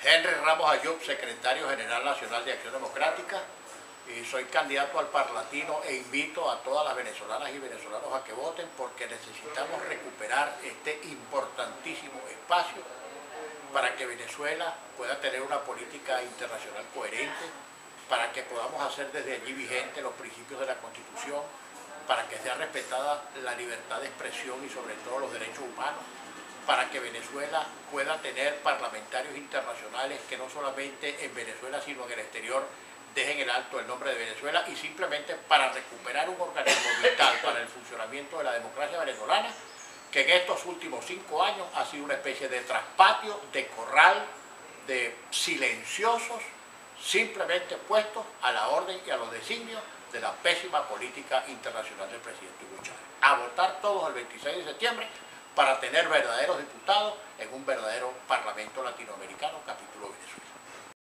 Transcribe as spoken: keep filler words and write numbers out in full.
Henry Ramos Ayub, secretario general nacional de Acción Democrática, y soy candidato al Parlatino e invito a todas las venezolanas y venezolanos a que voten porque necesitamos recuperar este importantísimo espacio para que Venezuela pueda tener una política internacional coherente, para que podamos hacer desde allí vigentes los principios de la Constitución, para que sea respetada la libertad de expresión y sobre todo los derechos humanos, para que Venezuela pueda tener parlamentarios internacionales que no solamente en Venezuela sino en el exterior dejen en alto el nombre de Venezuela, y simplemente para recuperar un organismo vital para el funcionamiento de la democracia venezolana que en estos últimos cinco años ha sido una especie de traspatio, de corral, de silenciosos, simplemente puestos a la orden y a los designios de la pésima política internacional del presidente Hugo Chávez. A votar todos el veintiséis de septiembre para tener verdaderos diputados en un verdadero Parlamento Latinoamericano, capítulo Venezuela.